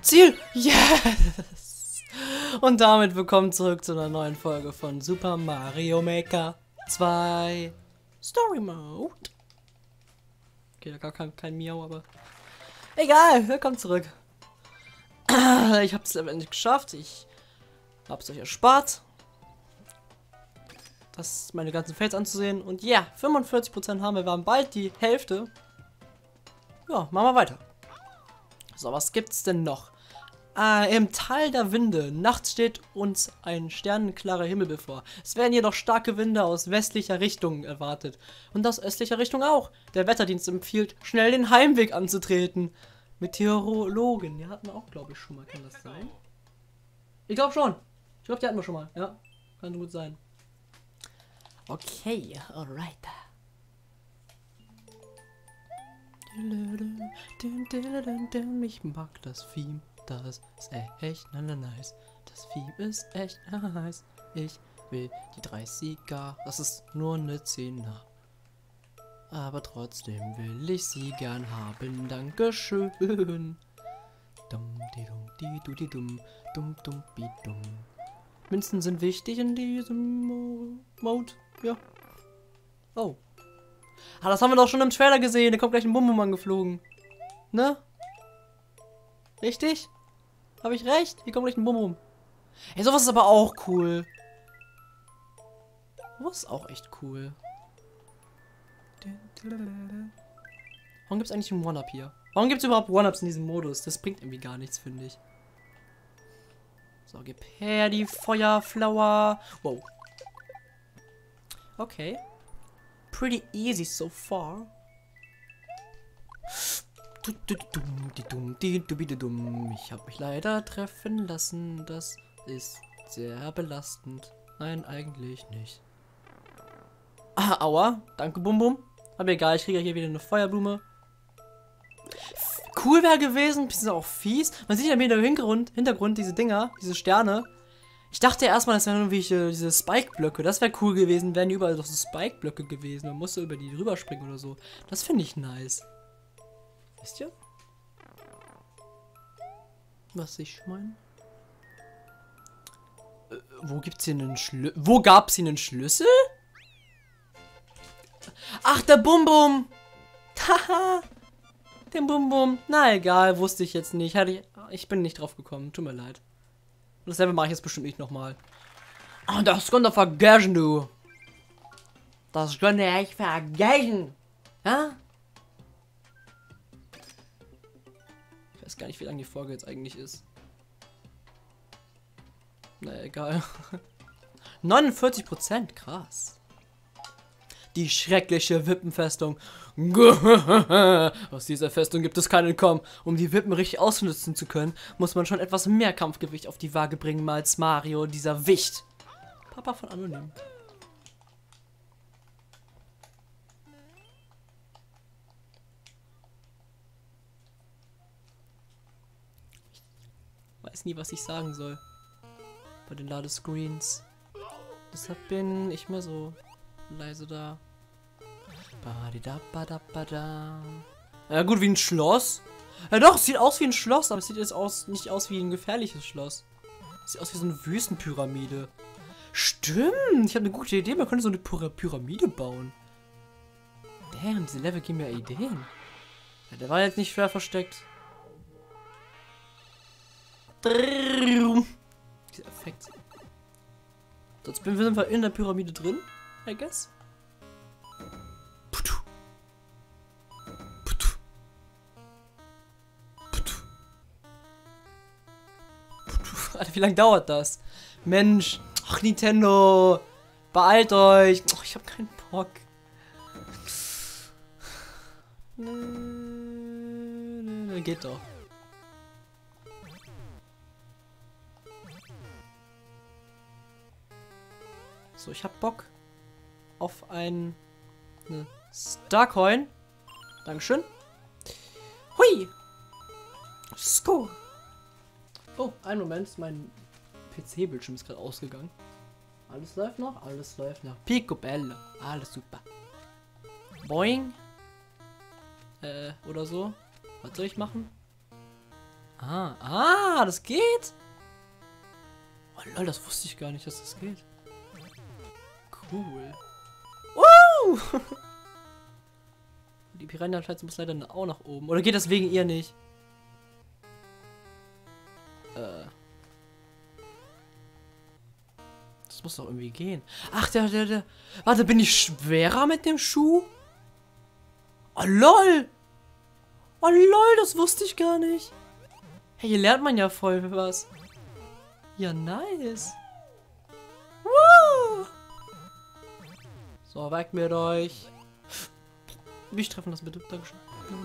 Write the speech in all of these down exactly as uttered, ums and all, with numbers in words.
Ziel! Yes! Und damit willkommen zurück zu einer neuen Folge von Super Mario Maker zwei Story Mode. Okay, da gar kein, kein Miau, aber egal, willkommen zurück. Ich habe es endlich geschafft. Ich habe es euch erspart, das meine ganzen Fails anzusehen. Und ja, yeah, fünfundvierzig Prozent haben wir. Wir haben bald die Hälfte. Ja, machen wir weiter. So, was gibt's denn noch? Äh, im Tal der Winde. Nachts steht uns ein sternenklarer Himmel bevor. Es werden jedoch starke Winde aus westlicher Richtung erwartet. Und aus östlicher Richtung auch. Der Wetterdienst empfiehlt, schnell den Heimweg anzutreten. Meteorologen. Die hatten wir auch, glaube ich, schon mal. Kann das sein? Ich glaube schon. Ich glaube, die hatten wir schon mal. Ja, kann gut sein. Okay, alright. Ich mag das Theme, das ist echt nice. Das Theme ist echt nice. Ich will die dreißiger. Das ist nur eine zehner. Aber trotzdem will ich sie gern haben. Dankeschön. Dum, di, dum, di, du, di, dum, dum, dum, bi, dum. Münzen sind wichtig in diesem Mode. Ja. Oh. Ah, das haben wir doch schon im Trailer gesehen. Da kommt gleich ein Bum-Bum angeflogen. Ne? Richtig? Habe ich recht? Hier kommt gleich ein Bum-Bum. Ey, sowas ist aber auch cool. Sowas ist auch echt cool. Warum gibt es eigentlich einen One-Up hier? Warum gibt es überhaupt One-Ups in diesem Modus? Das bringt irgendwie gar nichts, finde ich. So, gib her die Feuerflower. Wow. Okay. Pretty easy so far. Ich habe mich leider treffen lassen. Das ist sehr belastend. Nein, eigentlich nicht. Ah, aua. Danke, Bum Bum. Aber egal, ich kriege hier wieder eine Feuerblume. Cool wäre gewesen, bisschen auch fies. Man sieht ja im Hintergrund, Hintergrund diese Dinger, diese Sterne. Ich dachte erstmal, das wären irgendwelche diese Spike-Blöcke. Das wäre cool gewesen, wären überall doch so Spike-Blöcke gewesen. Man musste über die drüber springen oder so. Das finde ich nice. Wisst ihr? Was ich meine? Äh, wo gibt's hier einen Schlüssel? Wo gab's hier einen Schlüssel? Ach, der Bum-Bum! Haha! Den Bum-Bum. Na egal, wusste ich jetzt nicht. Hatte ich, ich bin nicht drauf gekommen. Tut mir leid. Dasselbe mache ich jetzt bestimmt nicht nochmal. Oh, das könnt ihr vergessen, du. Das könnt ihr echt vergessen. Ja? Ich weiß gar nicht, wie lange die Folge jetzt eigentlich ist. Na egal. neunundvierzig Prozent, krass. Die schreckliche Wippenfestung. Aus dieser Festung gibt es kein Entkommen. Um die Wippen richtig ausnutzen zu können, muss man schon etwas mehr Kampfgewicht auf die Waage bringen, als Mario, dieser Wicht. Papa von Anonym. Ich weiß nie, was ich sagen soll. Bei den Ladescreens. Deshalb bin ich mehr so leise da. Ja gut, wie ein Schloss. Ja doch, es sieht aus wie ein Schloss, aber es sieht jetzt aus, nicht aus wie ein gefährliches Schloss. Es sieht aus wie so eine Wüstenpyramide. Stimmt, ich habe eine gute Idee, man könnte so eine Py Pyramide bauen. Damn, diese Level geben mir Ideen. Ja, der war jetzt nicht schwer versteckt. Dieser Effekt. So, jetzt sind wir in der Pyramide drin, I guess. Alter, wie lange dauert das? Mensch. Ach, Nintendo. Beeilt euch. Oh, ich hab keinen Bock. Geht doch. So, ich hab Bock auf ein eine Starcoin. Dankeschön. Hui. Score. Oh, einen Moment, mein P C-Bildschirm ist gerade ausgegangen. Alles läuft noch, alles läuft noch. Picobello, alles super. Boing. Äh, oder so. Was soll ich machen? Ah, ah, das geht? Oh lol, das wusste ich gar nicht, dass das geht. Cool. Woo! Die Piranha-Scheiße muss leider auch nach oben. Oder geht das wegen ihr nicht? Äh. Das muss doch irgendwie gehen. Ach, der, der, der. Warte, bin ich schwerer mit dem Schuh? Oh lol! Oh lol, das wusste ich gar nicht. Hey, hier lernt man ja voll was. Ja, nice. Woo! So, weg mit euch. Mich treffen lassen, bitte. Dankeschön.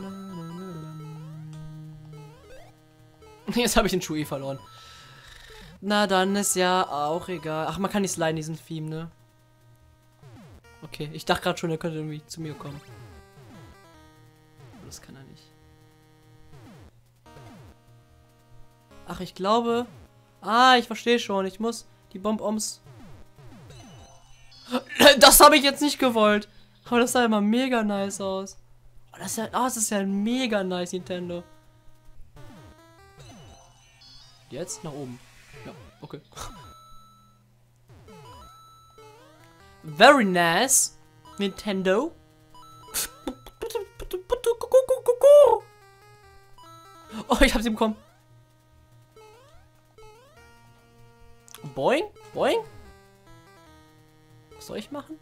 Jetzt habe ich den Schuh eh verloren. Na, dann ist ja auch egal. Ach, man kann nicht sliden, diesen Theme, ne? Okay, ich dachte gerade schon, er könnte irgendwie zu mir kommen. Das kann er nicht. Ach, ich glaube... Ah, ich verstehe schon. Ich muss die Bonbons... Das habe ich jetzt nicht gewollt. Aber das sah immer mega nice aus. Oh, das ist ja, oh, das ist ja ein mega nice Nintendo. Jetzt nach oben. Ja, okay. Very nice, Nintendo. Oh, ich hab's ihm bekommen. Boing, boing. Was soll ich machen?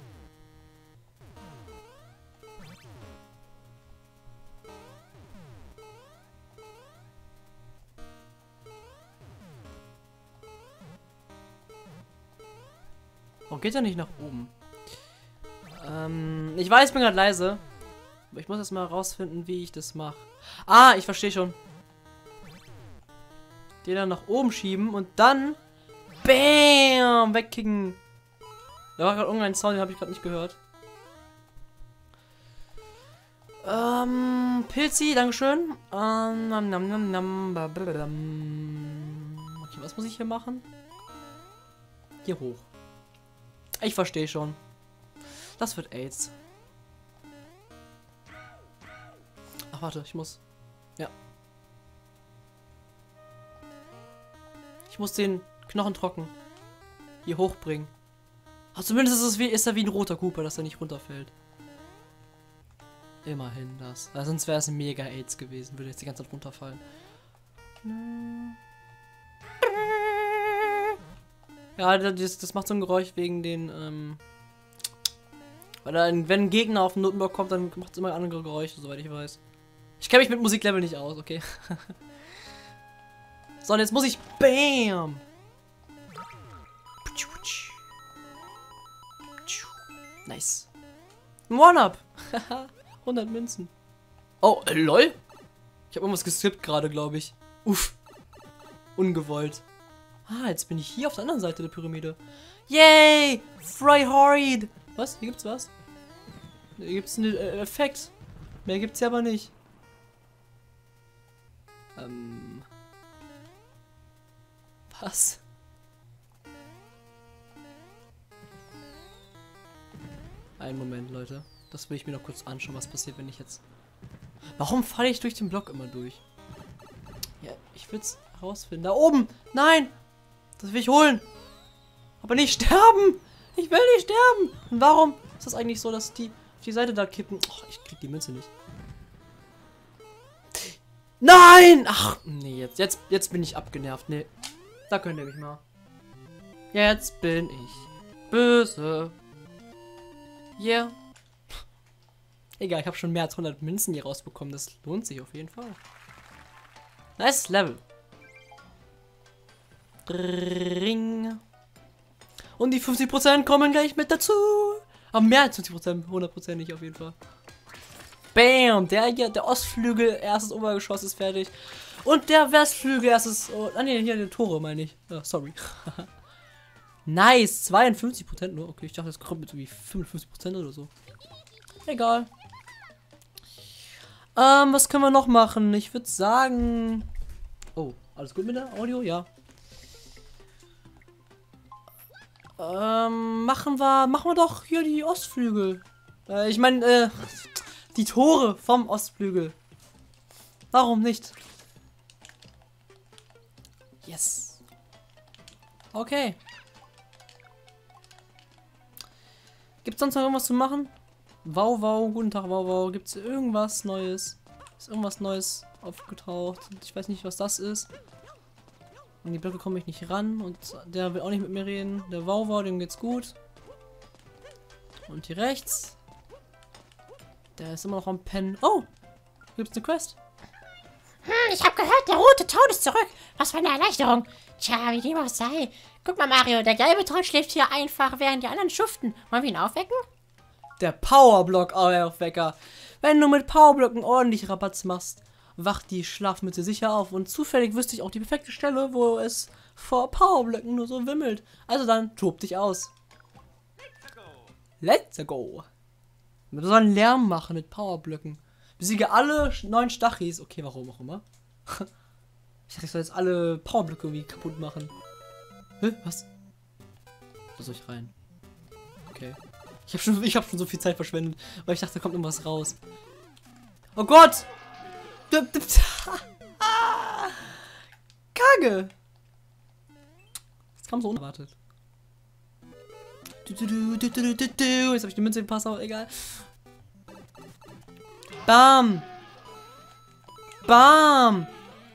Warum geht er nicht nach oben? Ähm, ich weiß, ich bin gerade leise. Aber ich muss erst mal rausfinden, wie ich das mache. Ah, ich verstehe schon. Den dann nach oben schieben und dann... Bam! Wegkicken. Da war gerade irgendein Sound, den habe ich gerade nicht gehört. Ähm, Pilzi, dankeschön. Ähm, nam, nam, nam, nam, okay, was muss ich hier machen? Hier hoch. Ich verstehe schon. Das wird AIDS. Ach, warte, ich muss... Ja. Ich muss den Knochen trocken hier hochbringen. Ach, zumindest ist, es wie, ist er wie ein roter Cooper, dass er nicht runterfällt. Immerhin das. Weil sonst wäre es ein mega AIDS gewesen, würde jetzt die ganze Zeit runterfallen. Ja, das, das macht so ein Geräusch wegen den, ähm... Weil dann, wenn ein Gegner auf den Notenblock kommt, dann macht es immer andere Geräusche, soweit ich weiß. Ich kenne mich mit Musiklevel nicht aus, okay? So, und jetzt muss ich... Bam! Nice. One-Up! hundert Münzen. Oh, äh, lol. Ich habe irgendwas geskippt gerade, glaube ich. Uff. Ungewollt. Ah, jetzt bin ich hier auf der anderen Seite der Pyramide. Yay! Fryhard! Was? Hier gibt's was? Hier gibt's einen äh, Effekt. Mehr gibt's ja aber nicht. Ähm. Was? Einen Moment, Leute. Das will ich mir noch kurz anschauen, was passiert, wenn ich jetzt... Warum falle ich durch den Block immer durch? Ja, ich will es herausfinden. Da oben! Nein! Das will ich holen! Aber nicht sterben! Ich will nicht sterben! Und warum ist das eigentlich so, dass die auf die Seite da kippen? Oh, ich krieg die Münze nicht. Nein! Ach, nee, jetzt, jetzt, jetzt bin ich abgenervt. Nee, da könnt ihr mich mal. Jetzt bin ich böse. Yeah. Egal, ich habe schon mehr als hundert Münzen hier rausbekommen. Das lohnt sich auf jeden Fall. Nice Level. Ring. Und die fünfzig Prozent kommen gleich mit dazu. Aber mehr als fünfzig Prozent, hundert Prozent nicht auf jeden Fall. Bam, der hier, der Ostflügel, erstes Obergeschoss ist fertig. Und der Westflügel, erstes, oh, ah ne, hier die Tore meine ich. Oh, sorry. Nice, zweiundfünfzig Prozent nur. Okay, ich dachte, das kommt mit irgendwie fünfundfünfzig Prozent oder so. Egal. Ähm, was können wir noch machen? Ich würde sagen... Oh, alles gut mit der Audio? Ja. Ähm, machen wir, machen wir doch hier die Ostflügel. Äh, ich meine, äh, die Tore vom Ostflügel. Warum nicht? Yes. Okay. Gibt's sonst noch irgendwas zu machen? Wow, wow, guten Tag, wow, wow. Gibt's irgendwas Neues? Ist irgendwas Neues aufgetaucht? Ich weiß nicht, was das ist. An die Blöcke komme ich nicht ran und der will auch nicht mit mir reden. Der Wow, wow, dem geht's gut. Und hier rechts. Der ist immer noch am Pennen. Oh! Gibt's eine Quest? Hm, ich habe gehört, der rote Toad ist zurück. Was für eine Erleichterung. Tja, wie dem auch sei. Guck mal, Mario, der gelbe Toad schläft hier einfach, während die anderen schuften. Wollen wir ihn aufwecken? Der Powerblock-Aufwecker. Wenn du mit Powerblöcken ordentlich Rabatz machst, wacht die Schlafmütze sicher auf. Und zufällig wüsste ich auch die perfekte Stelle, wo es vor Powerblöcken nur so wimmelt. Also dann, tob dich aus. Let's go. Wir sollen Lärm machen mit Powerblöcken. Besiege alle neun Stachis. Okay, warum auch immer. Ich dachte, ich soll jetzt alle Powerblöcke irgendwie kaputt machen. Hä? Was? Da soll ich rein. Okay. Ich habe schon, ich hab schon so viel Zeit verschwendet, weil ich dachte, da kommt irgendwas raus. Oh Gott! Kacke! Das kam so unerwartet. Jetzt habe ich die Münze gepasst, aber egal. Bam! Bam!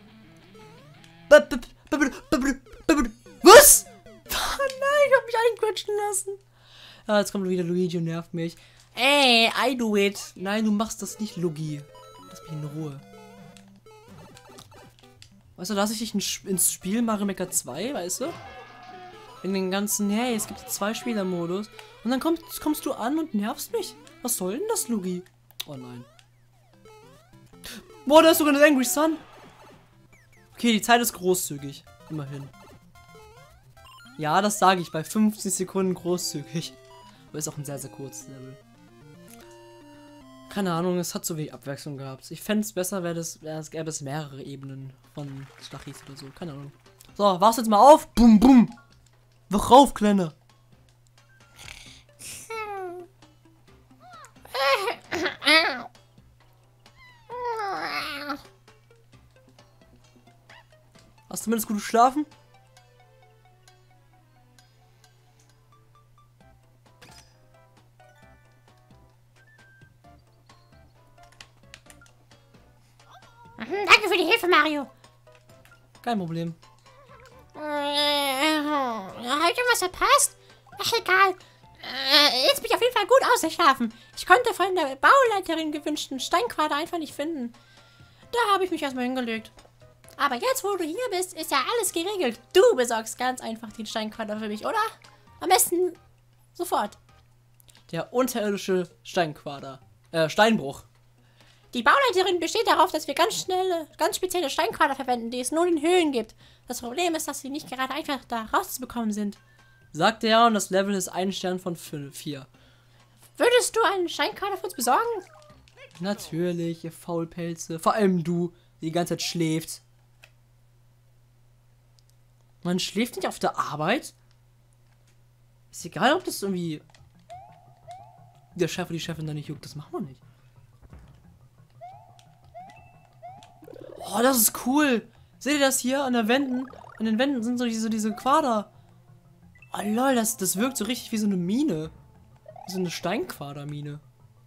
Was? Nein, ich hab mich einquetschen lassen. Ah, jetzt kommt wieder Luigi und nervt mich. Ey, I do it. Nein, du machst das nicht, Luigi. Lass mich in Ruhe. Weißt du, lass ich dich ins Spiel Mario Maker zwei, weißt du? In den ganzen, hey, es gibt zwei Spielermodus. Und dann kommst, kommst du an und nervst mich. Was soll denn das, Luigi? Oh nein. Boah, da ist sogar eine Angry Sun. Okay, die Zeit ist großzügig. Immerhin. Ja, das sage ich bei fünfzig Sekunden großzügig. Aber ist auch ein sehr, sehr kurzes Level. Keine Ahnung, es hat so wenig Abwechslung gehabt. Ich fände es besser, wäre das, wär es gäbe es mehrere Ebenen von Stachis oder so. Keine Ahnung. So, wachst jetzt mal auf. Bum, bum. Wach auf, Kleiner. Hast du zumindest gut geschlafen? Danke für die Hilfe, Mario. Kein Problem. Äh, habe ich irgendwas verpasst? Ach, egal. Äh, jetzt bin ich auf jeden Fall gut ausgeschlafen. Ich konnte von der Bauleiterin gewünschten Steinquader einfach nicht finden. Da habe ich mich erstmal hingelegt. Aber jetzt, wo du hier bist, ist ja alles geregelt. Du besorgst ganz einfach den Steinquader für mich, oder? Am besten sofort. Der unterirdische Steinquader. Äh, Steinbruch. Die Bauleiterin besteht darauf, dass wir ganz schnelle, ganz spezielle Steinquader verwenden, die es nur in Höhlen gibt. Das Problem ist, dass sie nicht gerade einfach da rauszubekommen sind. Sagt er, und das Level ist ein Stern von vier. Würdest du einen Steinquader für uns besorgen? Natürlich, ihr Faulpelze. Vor allem du, die die ganze Zeit schläft. Man schläft nicht auf der Arbeit? Ist egal, ob das irgendwie der Chef oder die Chefin da nicht juckt. Das machen wir nicht. Oh, das ist cool. Seht ihr das hier an der Wänden? An den Wänden sind so diese, diese Quader. Oh lol, das, das wirkt so richtig wie so eine Mine. Wie so eine Steinquadermine.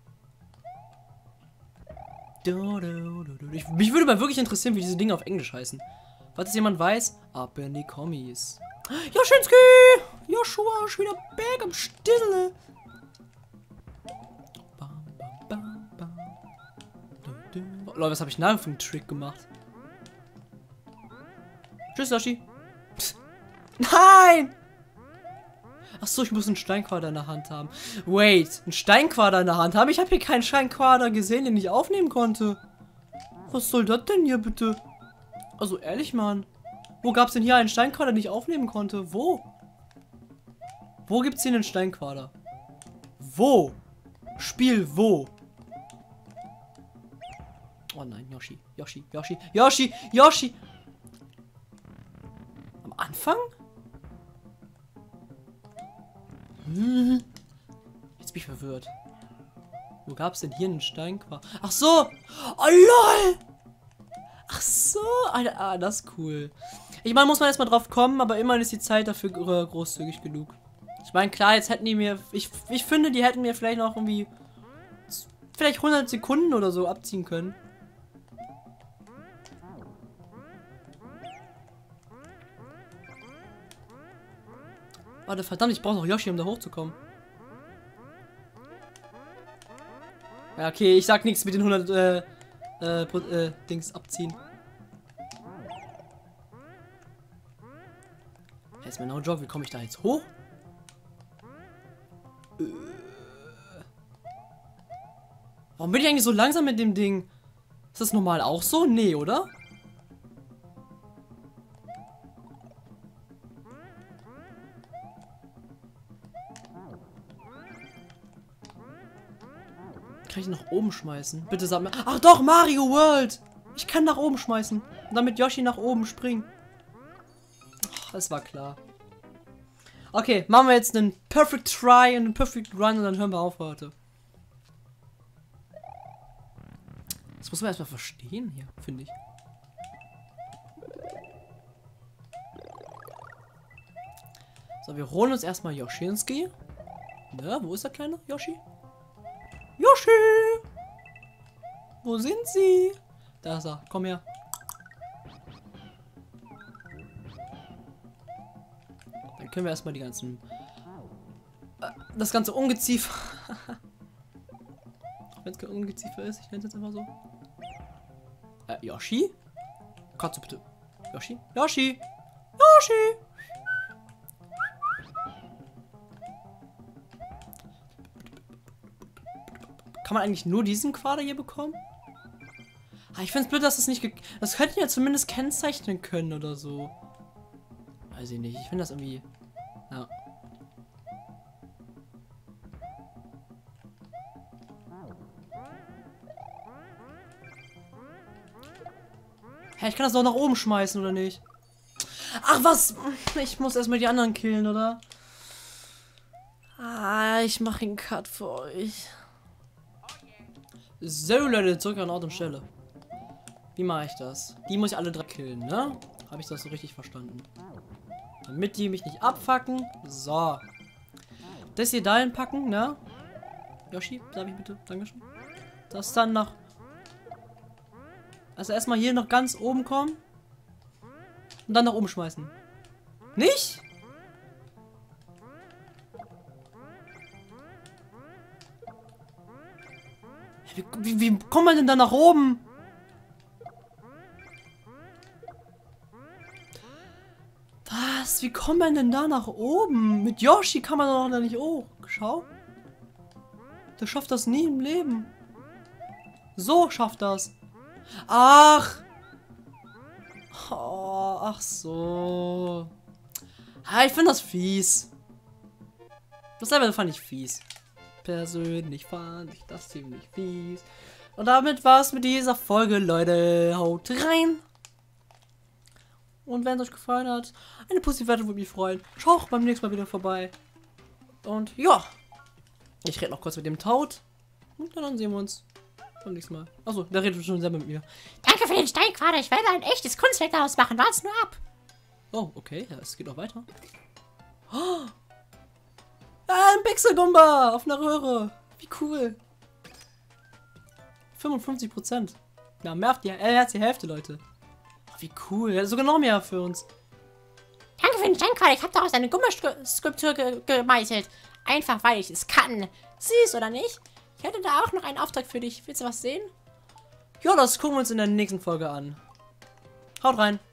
Ich, mich würde mal wirklich interessieren, wie diese Dinge auf Englisch heißen. Falls es jemand weiß, ab in die Kommis. Joschinski! Joshua ist wieder back am Stille. Oh, Leute, was habe ich nachher für einen Trick gemacht? Tschüss, Yoshi. Psst. Nein! Achso, ich muss einen Steinquader in der Hand haben. Wait, einen Steinquader in der Hand haben? Ich habe hier keinen Steinquader gesehen, den ich aufnehmen konnte. Was soll das denn hier bitte? Also ehrlich, Mann. Wo gab es denn hier einen Steinquader, den ich aufnehmen konnte? Wo? Wo gibt es hier einen Steinquader? Wo? Spiel wo? Oh nein, Yoshi, Yoshi, Yoshi, Yoshi, Yoshi. Am Anfang? Hm. Jetzt bin ich verwirrt. Wo gab es denn hier einen Steinquader? Ach so! Oh lol! Ach so! Alter, ah, das ist cool. Ich meine, muss man erstmal drauf kommen, aber immerhin ist die Zeit dafür äh, großzügig genug. Ich meine, klar, jetzt hätten die mir... Ich, ich finde, die hätten mir vielleicht noch irgendwie... Vielleicht hundert Sekunden oder so abziehen können. Warte, verdammt, ich brauche noch Yoshi, um da hochzukommen. Ja, okay, ich sag nichts mit den hundert äh, äh, äh, Dings abziehen. Ist mir no joke, wie komme ich da jetzt hoch? Äh. Warum bin ich eigentlich so langsam mit dem Ding? Ist das normal auch so? Nee, oder? Kann ich nach oben schmeißen? Bitte sag mir. Ach doch, Mario World! Ich kann nach oben schmeißen. Und damit Yoshi nach oben springen. Ach, es war klar. Okay, machen wir jetzt einen Perfect Try und einen Perfect Run und dann hören wir auf heute. Das muss man erstmal verstehen hier, finde ich. So, wir holen uns erstmal Yoshinski. Ne, wo ist der kleine Yoshi? Yoshi! Wo sind sie? Da ist er. Komm her. Dann können wir erstmal die ganzen... Äh, das ganze Ungeziefer... Auch wenn es kein Ungeziefer ist, ich nenne es jetzt einfach so. Äh, Yoshi? Kannst du bitte... Yoshi? Yoshi! Yoshi! Kann man eigentlich nur diesen Quader hier bekommen? Ah, ich finde es blöd, dass das nicht... Ge das könnten ja zumindest kennzeichnen können oder so. Weiß ich nicht. Ich finde das irgendwie... Ja. Hä, ich kann das doch nach oben schmeißen, oder nicht? Ach, was? Ich muss erstmal die anderen killen, oder? Ah, ich mache einen Cut für euch. So, Leute, zurück an Ort und Stelle. Wie mache ich das? Die muss ich alle drei killen, ne? Habe ich das so richtig verstanden? Damit die mich nicht abfacken. So. Das hier dahin packen, ne? Yoshi, darf ich bitte? Dankeschön. Das dann nach... Also erstmal hier noch ganz oben kommen. Und dann nach oben schmeißen. Nicht? Wie, wie, wie kommt man denn da nach oben? Was? Wie kommt man denn da nach oben? Mit Yoshi kann man doch da nicht hoch. Schau. Der schafft das nie im Leben. So schafft das. Ach. Oh, ach so. Ah, ich finde das fies. Das Level fand ich fies. Persönlich fand ich das ziemlich fies. Und damit war's mit dieser Folge, Leute. Haut rein. Und wenn es euch gefallen hat, eine positive Wertung würde mich freuen. Schaut beim nächsten Mal wieder vorbei. Und ja. Ich rede noch kurz mit dem Taut. Und dann sehen wir uns beim nächsten Mal. Achso, der redet schon selber mit mir. Danke für den Steinquader. Ich werde ein echtes Kunstwerk daraus machen. Wart's nur ab. Oh, okay. Ja, es geht noch weiter. Oh. Ah, ein Pixelgumba auf einer Röhre. Wie cool. fünfundfünfzig Prozent. Ja, mehr auf die, äh, als die Hälfte, Leute. Oh, wie cool. Ja, sogar noch mehr für uns. Danke für den Steinquader. Ich habe daraus eine Gummiskulptur ge gemeißelt. Einfach, weil ich es kann. Süß, oder nicht? Ich hätte da auch noch einen Auftrag für dich. Willst du was sehen? Ja, das gucken wir uns in der nächsten Folge an. Haut rein.